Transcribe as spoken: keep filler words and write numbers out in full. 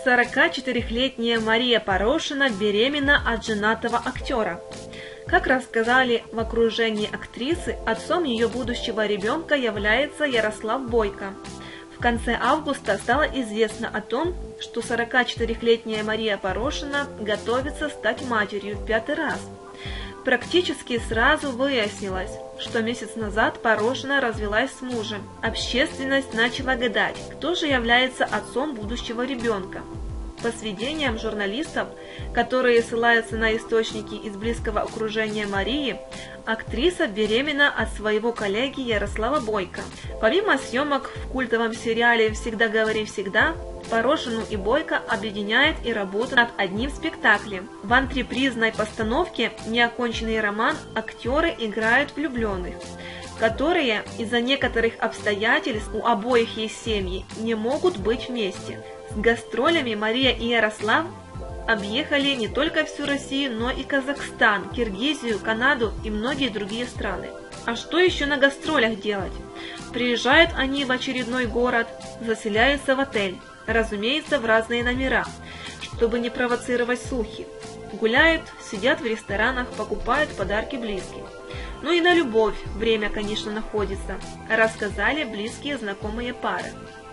сорокачетырёхлетняя Мария Порошина беременна от женатого актера. Как рассказали в окружении актрисы, отцом ее будущего ребенка является Ярослав Бойко. В конце августа стало известно о том, что сорокачетырёхлетняя Мария Порошина готовится стать матерью в пятый раз. Практически сразу выяснилось, что месяц назад Порошина развелась с мужем. Общественность начала гадать, кто же является отцом будущего ребенка. По сведениям журналистов, которые ссылаются на источники из близкого окружения Марии, актриса беременна от своего коллеги Ярослава Бойко. Помимо съемок в культовом сериале «Всегда говори всегда», Порошину и Бойко объединяет и работа над одним спектаклем. В антрепризной постановке «Неоконченный роман» актеры играют влюбленных, которые из-за некоторых обстоятельств у обоих есть семьи, не могут быть вместе. С гастролями Мария и Ярослав объехали не только всю Россию, но и Казахстан, Киргизию, Канаду и многие другие страны. А что еще на гастролях делать? Приезжают они в очередной город, заселяются в отель, разумеется, в разные номера, чтобы не провоцировать слухи. Гуляют, сидят в ресторанах, покупают подарки близким. Ну и на любовь время, конечно, находится, рассказали близкие знакомые пары.